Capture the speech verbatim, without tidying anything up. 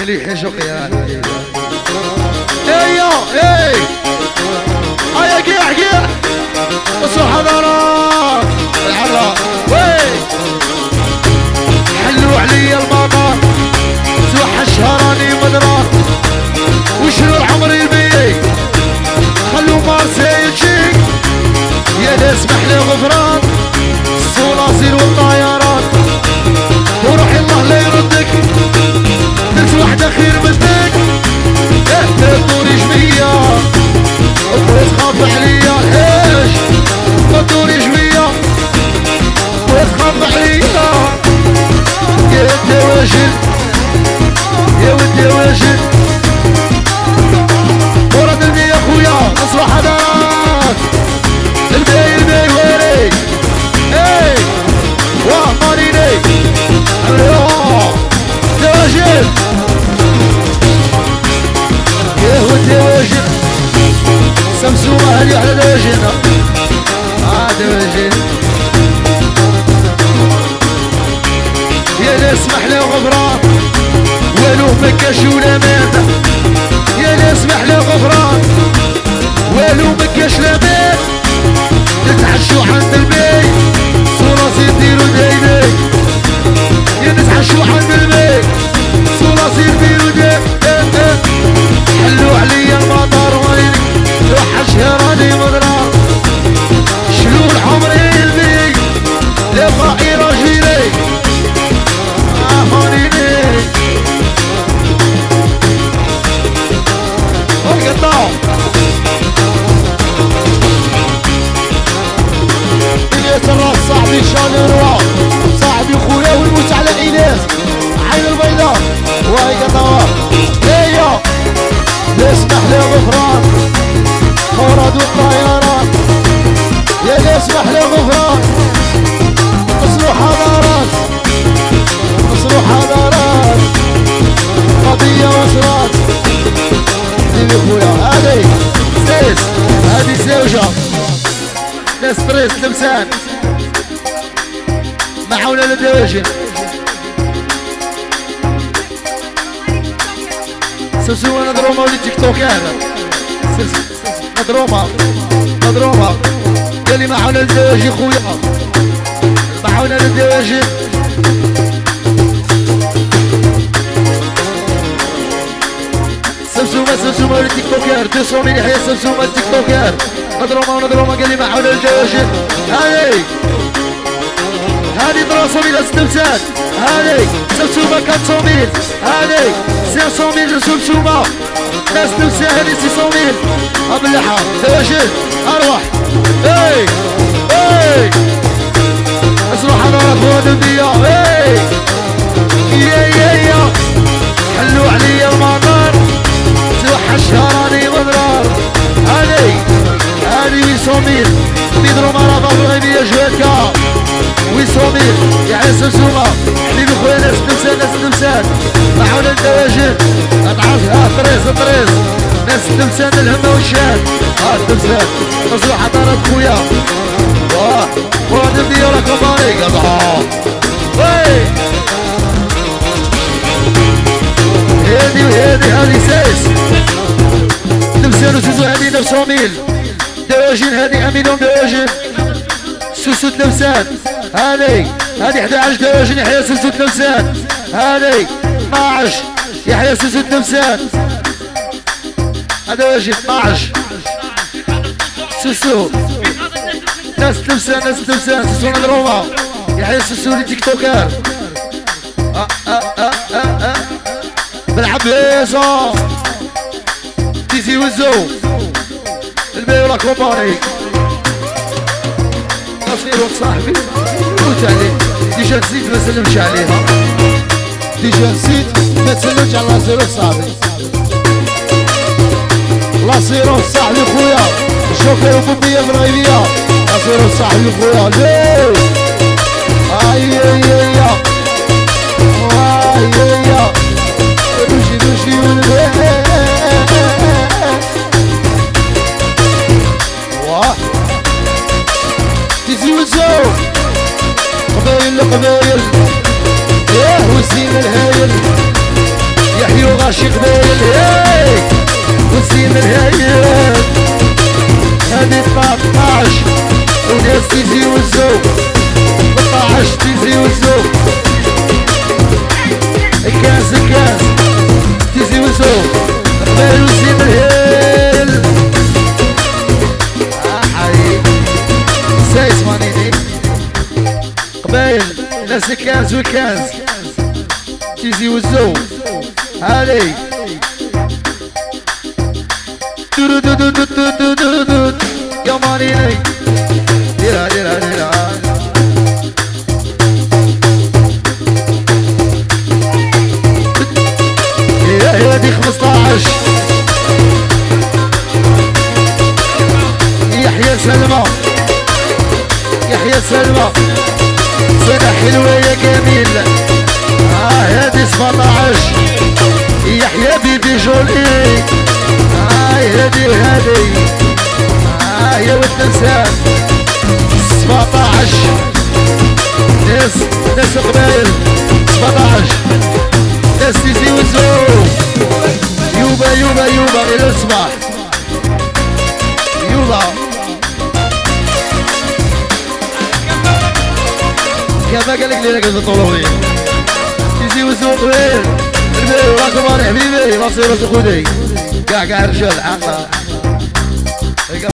اللي يحشق يا ايوه اي هيا قيع قيع اصلح حضارات العراق وي حلوا علي المطار توحش هراني مدرار وشنو العمر يبي خلوا مارسيل شيك يا نسمح لي غفران الصلاصيل والطيارات وروح الله لا يردك درت واحدة خير منك ايه تدوريش بيا وتخاف عليا ايش ما تدوريش بيا وتخاف عليا يا ودي واجد يا ودي واجد ورد البي يا خويا اصبح حضارات البي البي ويري اي واه ماريني الله واجد يا ودي واجد سمسومة هذي على واجدنا هذا واجد يا نسمح لي غفران والو مكاش ولا مات يا نسمح لي غفران والو مكاش لا مات نتعشوا عند البيت صوراسي ديرو دايدي يا نتعشوا عند البيت صوراسي ديرو دايدي حلوا عليا المطار ويني وحش راني مضرار شلو العمر يلبي لقائي راجلي عافانيني وقطعوا إلياس الراس صاحبي شان الروا صاحبي خويا ونموت على إلياس عين البيضاء وهي قطعوا هيا يسمح لي غفران مراد والطيارات يا يسمح لي غفران اصلوا حضارات اصلوا حضارات قضية وصلات ديري خويا هادي ستريس هادي زوجة لا ستريس لمسان معاونا للدواجن سمسومة نضرومة ولي تيك توك هذا نضرومة نضرومة قال لي معاونا للدواجن خويا معاونا للدواجن سمسومة سمسومة ولي تيك توكر دوسون مين يحيى سمسومة التيك توكر نضرومة ونضرومة قال لي معاونا للدواجن هذي هذه دراسة ميل استمسات هذه سمسومة كاتسو ميل هذه سياسو ميل سمسومة ناس تمسي هذه سيسو ميل أبلحة دواجن أروح اي اي اسمع حضارات فؤاد الدية اي يا يا يا حلوا عليا المطار توحش هراني مضرار هذه هذه ويسوميل بيدرو مرافا في الغيبية جواتكا ويسوميل يعني سمسومة حبيبي خويا ناس تمسان ناس تمسان معاونا الدواجن اتعرف ها طريس طريس ناس تمسان الهمة والشاد ها تمسان تصلح حضارات خويا واه فؤاد الدية ولا كومباني قطعوا وي هادي وهادي هادي سايس تمسان وسوسو هادي نفسو ميل دواجن هادي امينهم دواجن سوسو تلمسان هادي هادي احد عشر دواجن يحيى سوسو تلمسان هادي اثناش يحيى سوسو تلمسان هذا واجب اثناش سوسو ناس تلمسان ناس تلمسان سوسو نضرومة يحيى سوسو لي تيك توكر اه اه اه اه اه بالعبيصة تيزي وزو البي ولا كومباني نصير صاحبي موت عليه ديجا نسيت ما سلمش عليها ديجا نسيت ما تسلمش على نصير صاحبي نصير صاحبي خويا الشوكر وبوبية في الغيبية نصير صاحبي خويا ليه اي اي اي اي اي دوشي دوشي واه تيزي وزو قبايل قبايل ياه وزين الهايل يحيو راشي قبيل هاي وسيم الهيئات هادي ثلاثطاش وناس تيزي وزو ثلاثطاش تيزي وزو الكاس الكاس تيزي وزو قبيل وسيم الهيل احي سايس مانيني قبيل ناس الكاس والكاس تيزي وزو هادي دو دو دو دو دو دو دو يا مانيني ديرها ديرها ديرها يا هادي خمسطاش يحيى سلمى يحيى سلمى سنة حلوة يا جميل اه هادي سبعطاش يحيى بيبي جولي اه هادي هادي اه يا ولد نسان سبعطاش ناس ناس قبايل سبعطاش ناس تيزي وزو يوبا يوبا يوبا الى الصباح يوبا كما قال لك لينا قلت الطولوية تيزي وزو قبيل البيل راكم انا حبيبي راسي راس خودي كاع كاع رجال عاقله